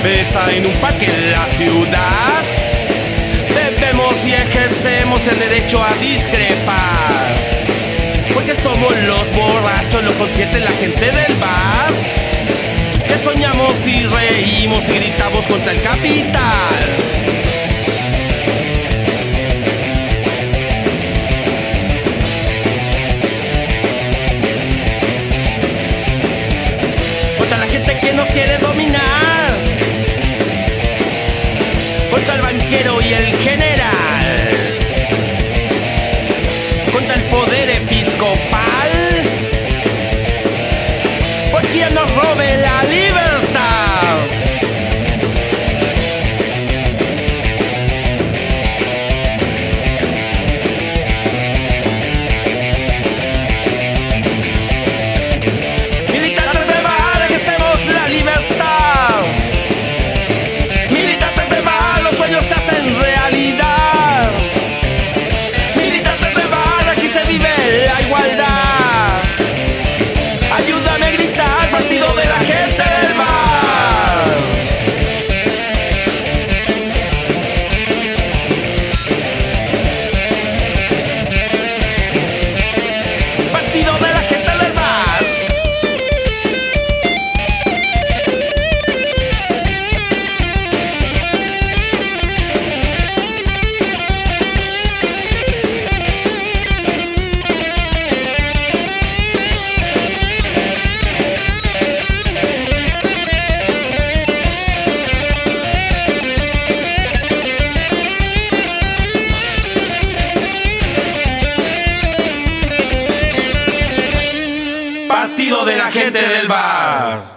cerveza en un parque en la ciudad. Bebemos y ejercemos el derecho a discrepar, porque somos los borrachos, los conscientes, la gente del bar, que soñamos y reímos y gritamos contra el capital. Contra la gente que nos quiere dominar, contra el banquero y el general, contra el poder episcopal, por quien nos robe la libertad. Militantes de bar, ejercemos la libertad. Militantes de bar, los sueños se hacen realidad. Militantes de bar, aquí se vive la igualdad. Ayúdame a gritar, partido de la gente del bar. Partido de la gente del bar. Partido de la gente del bar.